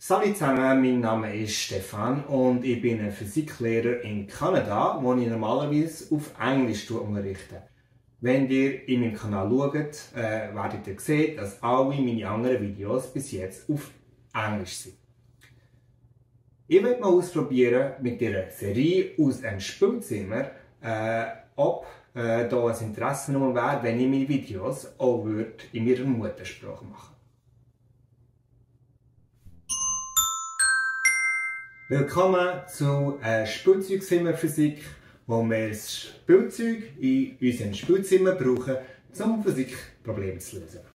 Salut zusammen, mein Name ist Stefan und ich bin ein Physiklehrer in Kanada, wo ich normalerweise auf Englisch unterrichte. Wenn ihr in meinem Kanal schaut, werdet ihr sehen, dass alle meine anderen Videos bis jetzt auf Englisch sind. Ich werde mal ausprobieren mit dieser Serie aus einem Spielzimmer, ob da ein Interesse wäre, wenn ich meine Videos auch in meiner Muttersprache mache. Willkommen zu Spielzeugzimmerphysik, wo wir das Spielzeug in unserem Spielzimmer brauchen, um Physikprobleme zu lösen.